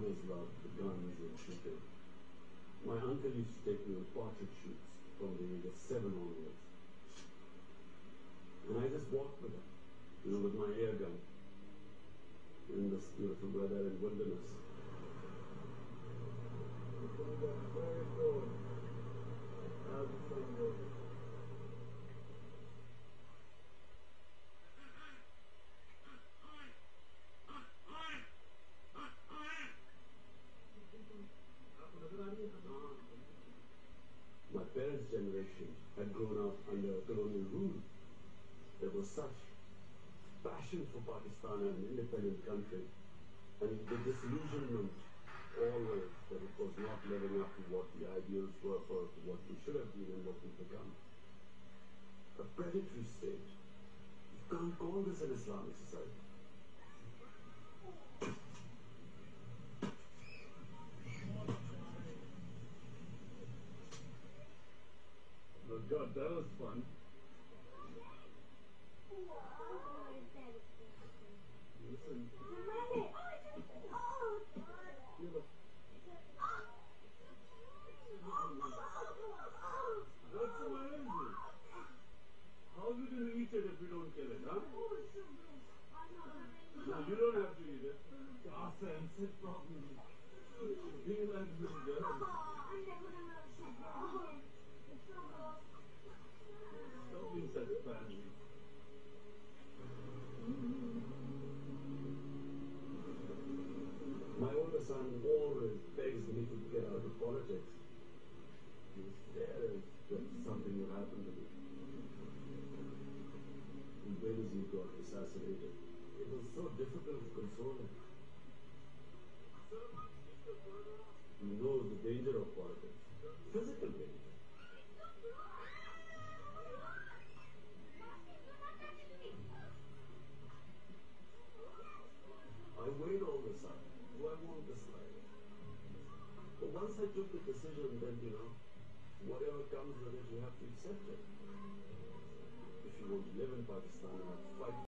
always loved the guns and shooting. My uncle used to take me on portrait shoots from the age of 7 onwards. And I just walked with him, with my air gun in this beautiful weather and wilderness. Very cool. How's the thing going? My parents' generation had grown up under colonial rule. There was such passion for Pakistan as an independent country, and the disillusionment always that it was not living up to what the ideals were for what we should have been and what we've become. A predatory state. You can't call this an Islamic society. Oh God, that was fun. Listen. What's the matter with you? How are we going to eat it if we don't kill it, huh? No, you don't have to eat it. Sense it properly. Being like this girl. Stop being such a pansy. My older son always begs me to get out of politics. He was scared that something would happen to me. When Benazir got assassinated, it was so difficult to console him. He knows the danger of politics, physical danger. I weighed all this up. Do I want this life? But once I took the decision, then, whatever comes with it, you have to accept it. If you want to live in Pakistan, you have to fight.